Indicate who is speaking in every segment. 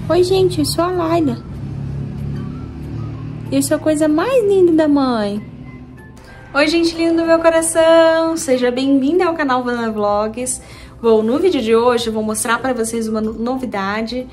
Speaker 1: Oi, gente, eu sou a Laila. Eu sou a coisa mais linda da mãe. Oi, gente linda do meu coração. Seja bem-vinda ao canal Vana Vlogs. Bom, no vídeo de hoje eu vou mostrar para vocês uma novidade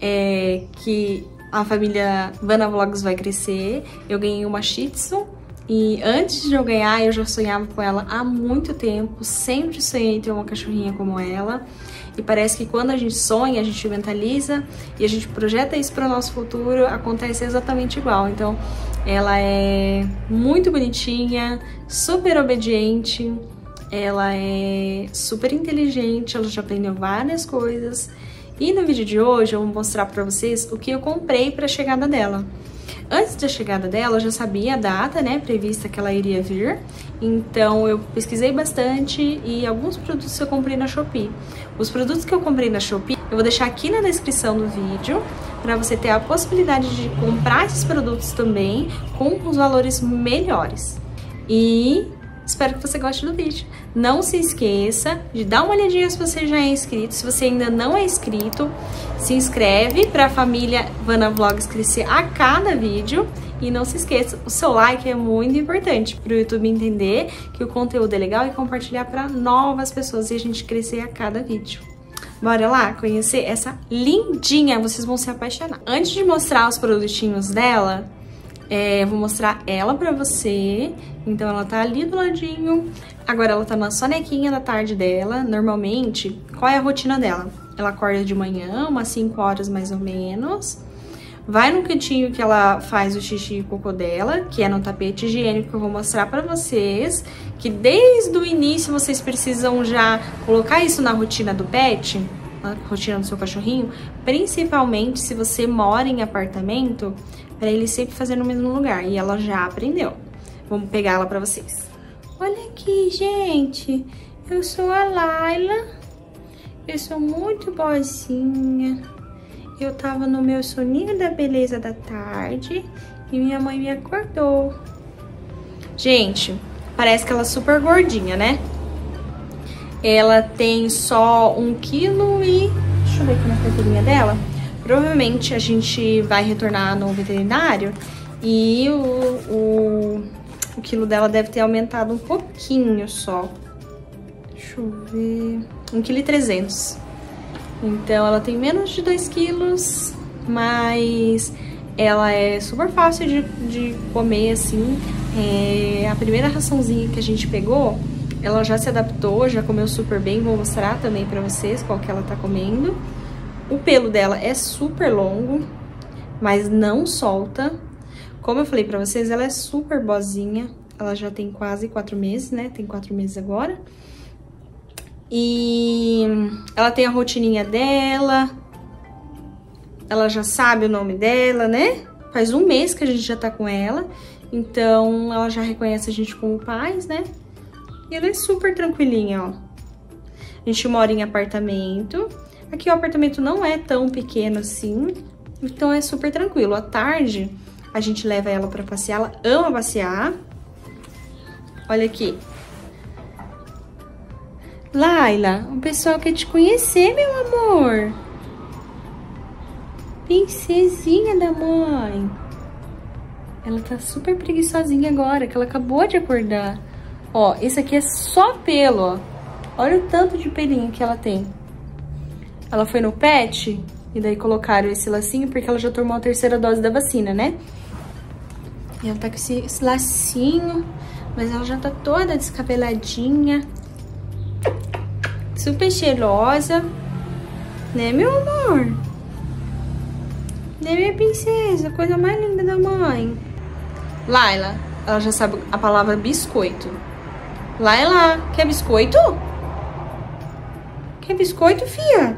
Speaker 1: que a família Vana Vlogs vai crescer. Eu ganhei uma Shih Tzu e antes de eu ganhar eu já sonhava com ela há muito tempo. Sempre sonhei em ter uma cachorrinha como ela. E parece que quando a gente sonha, a gente mentaliza e a gente projeta isso para o nosso futuro, acontece exatamente igual. Então, ela é muito bonitinha, super obediente, ela é super inteligente, ela já aprendeu várias coisas. E no vídeo de hoje eu vou mostrar para vocês o que eu comprei para a chegada dela. Antes da chegada dela, eu já sabia a data, né, prevista que ela iria vir. Então, eu pesquisei bastante e alguns produtos eu comprei na Shopee. Os produtos que eu comprei na Shopee, eu vou deixar aqui na descrição do vídeo, para você ter a possibilidade de comprar esses produtos também com os valores melhores. E espero que você goste do vídeo. Não se esqueça de dar uma olhadinha se você já é inscrito. Se você ainda não é inscrito, se inscreve para a família Vana Vlogs crescer a cada vídeo. E não se esqueça, o seu like é muito importante para o YouTube entender que o conteúdo é legal e compartilhar para novas pessoas e a gente crescer a cada vídeo. Bora lá conhecer essa lindinha, vocês vão se apaixonar. Antes de mostrar os produtinhos dela, eu vou mostrar ela pra você. Então ela tá ali do ladinho. Agora ela tá na sonequinha da tarde dela. Normalmente, qual é a rotina dela? Ela acorda de manhã, umas 5 horas mais ou menos. Vai no cantinho que ela faz o xixi e o cocô dela, que é no tapete higiênico que eu vou mostrar pra vocês. Que desde o início vocês precisam já colocar isso na rotina do pet, na rotina do seu cachorrinho. Principalmente se você mora em apartamento, para ele sempre fazer no mesmo lugar. E ela já aprendeu. Vamos pegar ela pra vocês. Olha aqui, gente. Eu sou a Laila. Eu sou muito boazinha. Eu tava no meu soninho da beleza da tarde e minha mãe me acordou. Gente, parece que ela é super gordinha, né? Ela tem só 1 quilo e... Deixa eu ver aqui na carteirinha dela. Provavelmente a gente vai retornar no veterinário e o quilo dela deve ter aumentado um pouquinho só. Deixa eu ver... 1,3 kg. Então ela tem menos de 2 quilos, mas ela é super fácil de comer, assim. A primeira raçãozinha que a gente pegou, ela já se adaptou, já comeu super bem. Vou mostrar também pra vocês qual que ela tá comendo. O pelo dela é super longo, mas não solta. Como eu falei pra vocês, ela é super boazinha. Ela já tem quase 4 meses, né? Tem 4 meses agora. E ela tem a rotininha dela. Ela já sabe o nome dela, né? Faz 1 mês que a gente já tá com ela. Então, ela já reconhece a gente como pais, né? E ela é super tranquilinha, ó. A gente mora em apartamento. Aqui o apartamento não é tão pequeno assim, então é super tranquilo. À tarde, a gente leva ela pra passear, ela ama passear. Olha aqui. Laila, o pessoal quer te conhecer, meu amor. Princesinha da mãe. Ela tá super preguiçosinha agora, que ela acabou de acordar. Ó, esse aqui é só pelo, ó. Olha o tanto de pelinho que ela tem. Ela foi no pet e daí colocaram esse lacinho porque ela já tomou a 3ª dose da vacina, né? E ela tá com esse lacinho, mas ela já tá toda descabeladinha. Super cheirosa. Né, meu amor? Né, minha princesa? Coisa mais linda da mãe. Laila, ela já sabe a palavra biscoito. Laila, quer biscoito? Quer biscoito, fia?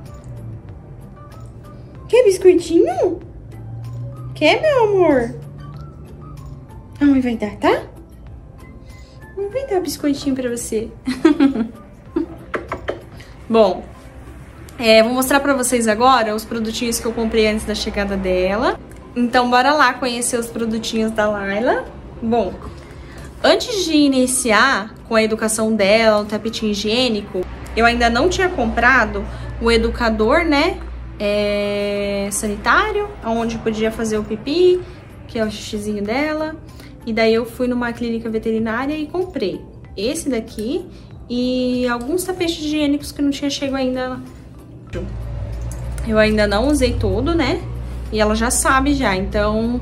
Speaker 1: Quer biscoitinho? Quer, meu amor? A mãe vai dar, tá? A mãe vai dar biscoitinho pra você. Bom, vou mostrar pra vocês agora os produtinhos que eu comprei antes da chegada dela. Então, bora lá conhecer os produtinhos da Laila. Bom, antes de iniciar com a educação dela, o tapetinho higiênico, eu ainda não tinha comprado o educador, né, sanitário, onde podia fazer o pipi, que é o xixizinho dela. E daí eu fui numa clínica veterinária e comprei esse daqui e alguns tapetes higiênicos que não tinha chego ainda. Eu ainda não usei todo, né? E ela já sabe já, então...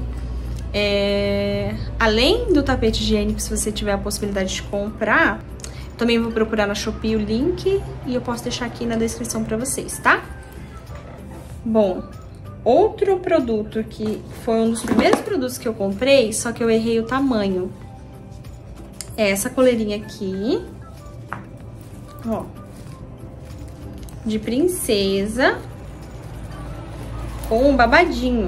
Speaker 1: além do tapete higiênico, se você tiver a possibilidade de comprar, também vou procurar na Shopee o link e eu posso deixar aqui na descrição pra vocês, tá? Bom, outro produto que foi um dos primeiros produtos que eu comprei, só que eu errei o tamanho. É essa coleirinha aqui, ó, de princesa, com um babadinho.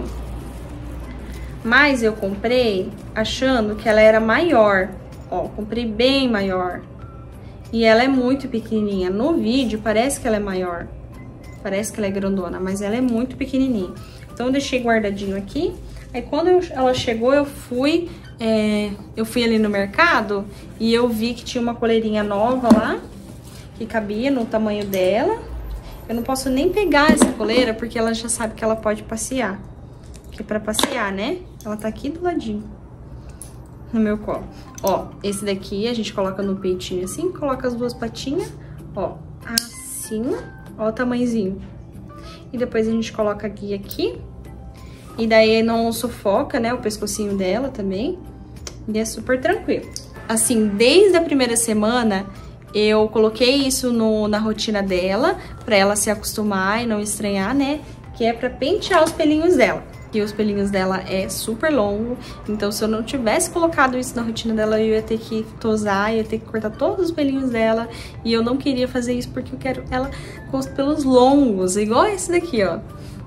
Speaker 1: Mas eu comprei achando que ela era maior, ó, comprei bem maior. E ela é muito pequenininha. No vídeo parece que ela é maior, parece que ela é grandona, mas ela é muito pequenininha. Então eu deixei guardadinho aqui. Aí quando ela chegou, eu fui ali no mercado e eu vi que tinha uma coleirinha nova lá, que cabia no tamanho dela. Eu não posso nem pegar essa coleira, porque ela já sabe que ela pode passear. Que é pra passear, né? Ela tá aqui do ladinho, no meu colo. Ó, esse daqui a gente coloca no peitinho assim, coloca as duas patinhas, ó, assim, ó o tamanhozinho. E depois a gente coloca a guia aqui. E daí não sufoca, né, o pescocinho dela também. E é super tranquilo. Assim, desde a primeira semana, eu coloquei isso na rotina dela, pra ela se acostumar e não estranhar, né? Que é pra pentear os pelinhos dela. E os pelinhos dela é super longo, então se eu não tivesse colocado isso na rotina dela, eu ia ter que tosar, ia ter que cortar todos os pelinhos dela. E eu não queria fazer isso porque eu quero ela com os pelos longos, igual esse daqui, ó.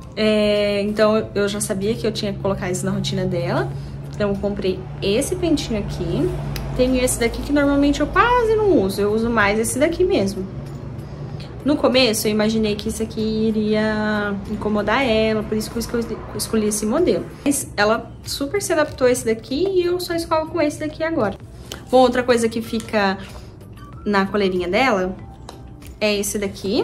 Speaker 1: Então eu já sabia que eu tinha que colocar isso na rotina dela. Então eu comprei esse pentinho aqui. Tenho esse daqui que normalmente eu quase não uso, eu uso mais esse daqui mesmo. No começo eu imaginei que isso aqui iria incomodar ela, por isso que eu escolhi esse modelo. Mas ela super se adaptou a esse daqui e eu só escovo com esse daqui agora. Bom, outra coisa que fica na coleirinha dela é esse daqui,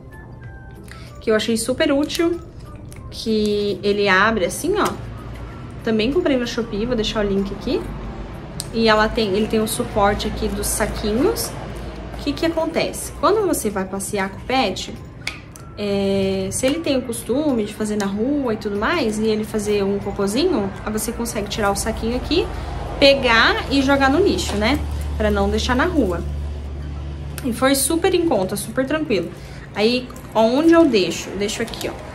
Speaker 1: que eu achei super útil, que ele abre assim, ó. Também comprei no Shopee, vou deixar o link aqui. E ele tem o suporte aqui dos saquinhos. O que acontece? Quando você vai passear com o pet, se ele tem o costume de fazer na rua e tudo mais, e ele fazer um cocôzinho, aí você consegue tirar o saquinho aqui, pegar e jogar no lixo, né? Pra não deixar na rua. E foi super em conta, super tranquilo. Aí, onde eu deixo? Eu deixo aqui, ó,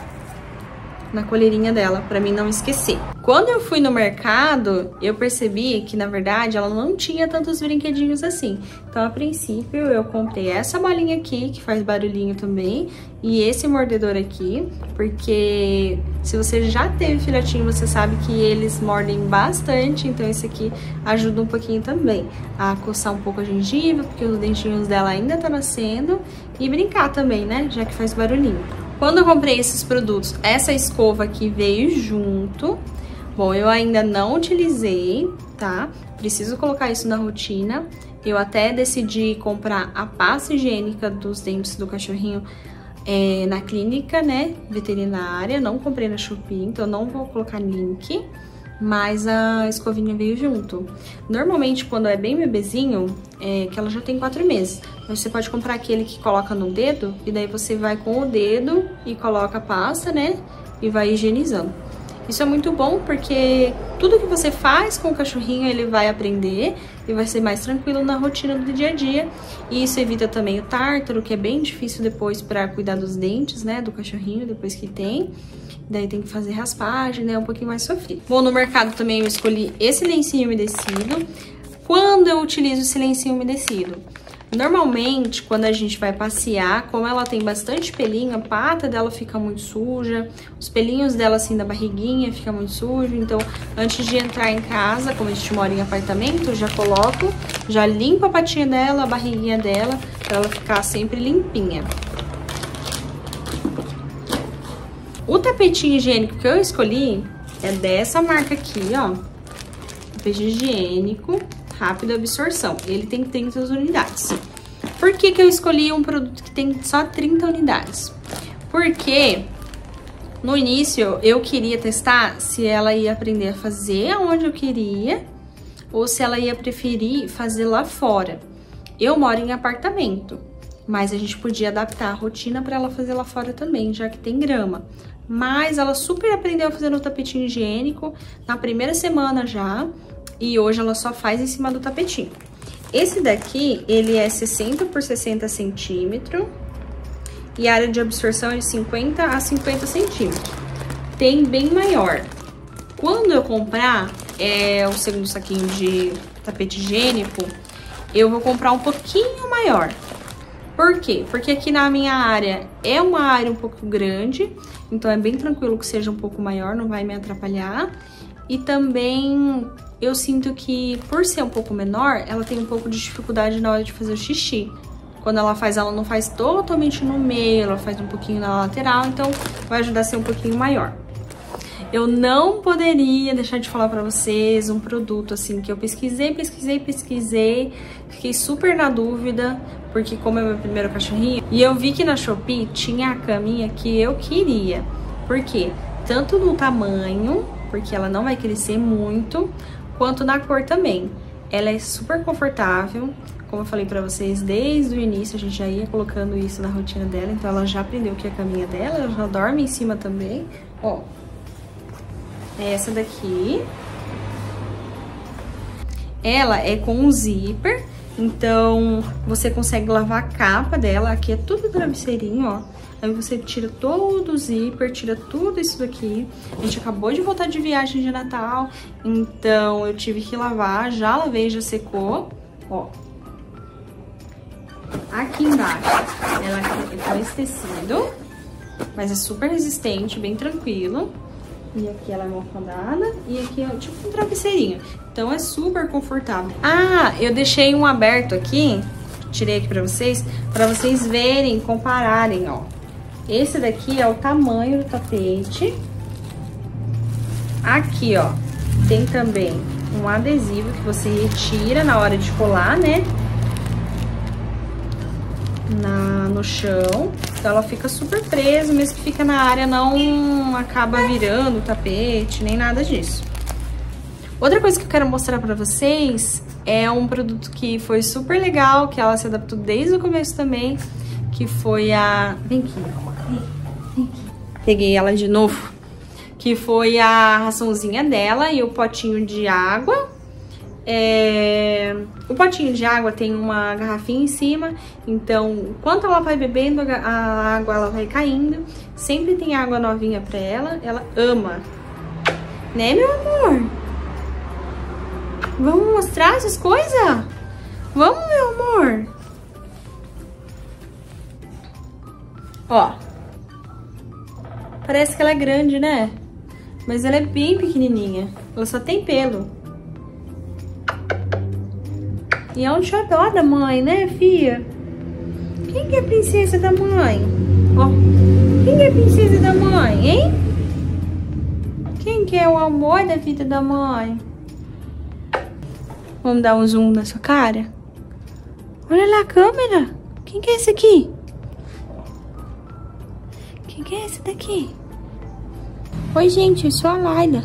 Speaker 1: na coleirinha dela, pra mim não esquecer. Quando eu fui no mercado, eu percebi que, na verdade, ela não tinha tantos brinquedinhos assim. Então, a princípio, eu comprei essa bolinha aqui, que faz barulhinho também, e esse mordedor aqui, porque se você já teve filhotinho, você sabe que eles mordem bastante, então esse aqui ajuda um pouquinho também a coçar um pouco a gengiva, porque os dentinhos dela ainda tá nascendo, e brincar também, né, já que faz barulhinho. Quando eu comprei esses produtos, essa escova aqui veio junto. Bom, eu ainda não utilizei, tá? Preciso colocar isso na rotina. Eu até decidi comprar a pasta higiênica dos dentes do cachorrinho na clínica, né, veterinária. Não comprei na Shopee, então não vou colocar link. Mas a escovinha veio junto. Normalmente, quando é bem bebezinho, que ela já tem 4 meses, você pode comprar aquele que coloca no dedo, e daí você vai com o dedo e coloca a pasta, né, e vai higienizando. Isso é muito bom porque tudo que você faz com o cachorrinho, ele vai aprender e vai ser mais tranquilo na rotina do dia a dia. E isso evita também o tártaro, que é bem difícil depois para cuidar dos dentes, né, do cachorrinho, depois que tem. Daí tem que fazer raspagem, né? Um pouquinho mais sofrido. Bom, no mercado também eu escolhi esse lencinho umedecido. Quando eu utilizo esse lencinho umedecido? Normalmente, quando a gente vai passear, como ela tem bastante pelinho, a pata dela fica muito suja, os pelinhos dela, assim, da barriguinha fica muito sujo. Então, antes de entrar em casa, como a gente mora em apartamento, eu já coloco, já limpo a patinha dela, a barriguinha dela, pra ela ficar sempre limpinha. O tapetinho higiênico que eu escolhi é dessa marca aqui, ó. Tapete higiênico, rápida absorção. Ele tem 30 unidades. Por que eu escolhi um produto que tem só 30 unidades? Porque No início, eu queria testar se ela ia aprender a fazer onde eu queria ou se ela ia preferir fazer lá fora. Eu moro em apartamento, mas a gente podia adaptar a rotina para ela fazer lá fora também, já que tem grama. Mas ela super aprendeu a fazer no tapetinho higiênico na primeira semana já, e hoje ela só faz em cima do tapetinho. Esse daqui, ele é 60 por 60 centímetros. E a área de absorção é de 50 a 50 centímetros. Tem bem maior. Quando eu comprar o segundo saquinho de tapete higiênico, eu vou comprar um pouquinho maior. Por quê? Porque aqui na minha área é uma área um pouco grande, então é bem tranquilo que seja um pouco maior, não vai me atrapalhar. E também eu sinto que, por ser um pouco menor, ela tem um pouco de dificuldade na hora de fazer o xixi. Quando ela não faz totalmente no meio, ela faz um pouquinho na lateral, então vai ajudar a ser um pouquinho maior. Eu não poderia deixar de falar pra vocês um produto, assim, que eu pesquisei, fiquei super na dúvida, porque como é meu primeiro cachorrinho, e eu vi que na Shopee tinha a caminha que eu queria. Por quê? Tanto no tamanho, porque ela não vai crescer muito, quanto na cor também. Ela é super confortável. Como eu falei pra vocês, desde o início a gente já ia colocando isso na rotina dela, então ela já aprendeu o que é a caminha dela, ela já dorme em cima também. Ó, é essa daqui. Ela é com um zíper, então você consegue lavar a capa dela, aqui é tudo travesseirinho, ó. Aí você tira todo o zíper, tira tudo isso daqui. A gente acabou de voltar de viagem de Natal, então eu tive que lavar, já lavei, já secou, ó. Aqui embaixo, ela é com esse tecido, mas é super resistente, bem tranquilo. E aqui ela é almofadada e aqui é tipo um travesseirinho. Então é super confortável. Ah, eu deixei um aberto aqui, tirei aqui pra vocês verem, compararem, ó. Esse daqui é o tamanho do tapete. Aqui, ó, tem também um adesivo que você retira na hora de colar, né? No chão, então ela fica super presa, mesmo que fica na área, não acaba virando o tapete, nem nada disso. Outra coisa que eu quero mostrar pra vocês é um produto que foi super legal, que ela se adaptou desde o começo também, que foi a... Vem aqui, vem aqui. Peguei ela de novo. Que foi a raçãozinha dela e o potinho de água. O potinho de água tem uma garrafinha em cima, então enquanto ela vai bebendo a água, ela vai caindo. Sempre tem água novinha pra ela, ela ama. Né, meu amor? Vamos mostrar essas coisas? Vamos, meu amor? Ó, parece que ela é grande, né? Mas ela é bem pequenininha, ela só tem pelo. E é um xodó da mãe, né, filha? Quem que é a princesa da mãe? Ó, quem que é a princesa da mãe, hein? Quem que é o amor da vida da mãe? Vamos dar um zoom na sua cara? Olha lá a câmera. Quem que é esse aqui? Quem que é esse daqui? Oi, gente, eu sou a Laila.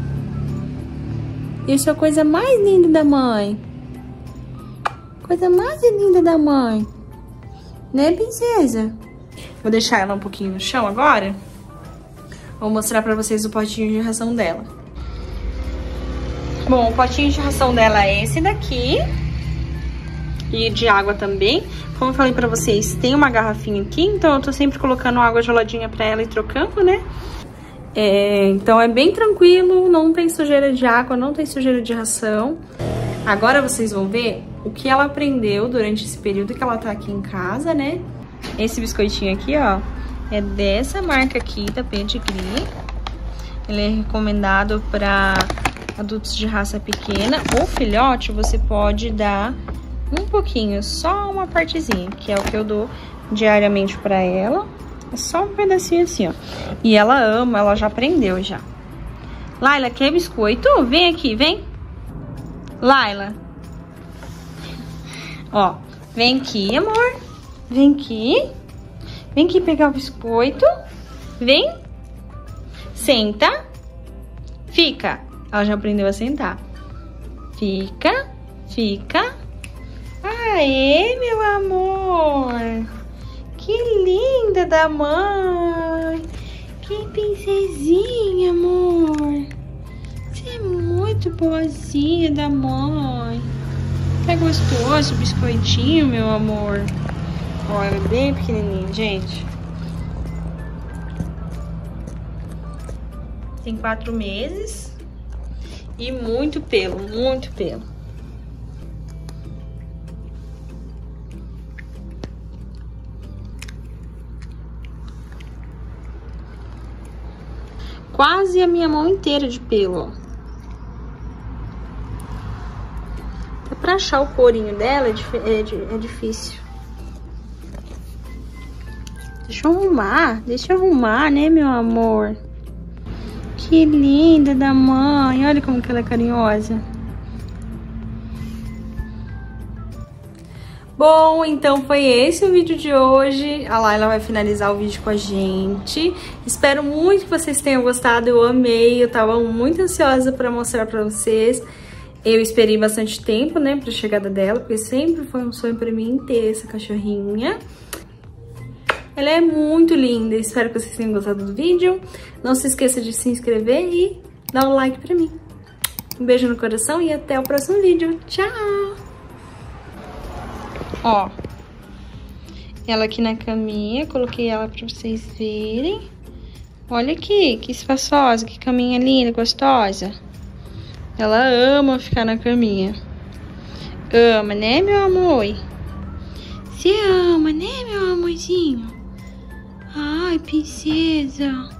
Speaker 1: Eu sou a coisa mais linda da mãe. Coisa mais linda da mãe. Né, princesa? Vou deixar ela um pouquinho no chão agora. Vou mostrar pra vocês o potinho de ração dela. Bom, o potinho de ração dela é esse daqui. E de água também. Como eu falei pra vocês, tem uma garrafinha aqui. Então eu tô sempre colocando água geladinha pra ela e trocando, né? Então é bem tranquilo. Não tem sujeira de água, não tem sujeira de ração. Agora vocês vão ver o que ela aprendeu durante esse período que ela tá aqui em casa, né? Esse biscoitinho aqui, ó, é dessa marca aqui, da Pedigree. Ele é recomendado para adultos de raça pequena. Ou filhote, você pode dar um pouquinho, só uma partezinha, que é o que eu dou diariamente para ela. É só um pedacinho assim, ó. E ela ama, ela já aprendeu já. Laila, quer biscoito? Vem aqui, vem. Laila. Ó, vem aqui, amor. Vem aqui. Vem aqui pegar o biscoito. Vem. Senta. Fica. Ela já aprendeu a sentar. Fica. Fica. Aê, meu amor. Que linda da mãe. Que princesinha, amor. Você é muito boazinha da mãe. Tá gostoso o biscoitinho, meu amor. Olha, é bem pequenininho, gente. Tem 4 meses. E muito pelo, muito pelo. Quase a minha mão inteira de pelo, ó. Até pra achar o corinho dela é difícil. Deixa eu arrumar, né, meu amor? Que linda da mãe, olha como que ela é carinhosa. Bom, então foi esse o vídeo de hoje. A Laila vai finalizar o vídeo com a gente. Espero muito que vocês tenham gostado, eu amei. Eu tava muito ansiosa pra mostrar pra vocês. Eu esperei bastante tempo, né, pra chegada dela, porque sempre foi um sonho pra mim ter essa cachorrinha. Ela é muito linda, espero que vocês tenham gostado do vídeo. Não se esqueça de se inscrever e dar um like pra mim. Um beijo no coração e até o próximo vídeo. Tchau! Ó, ela aqui na caminha, coloquei ela pra vocês verem. Olha aqui, que espaçosa, que caminha linda, gostosa. Ela ama ficar na caminha. Ama, né, meu amor? Você ama, né, meu amorzinho? Ai, princesa.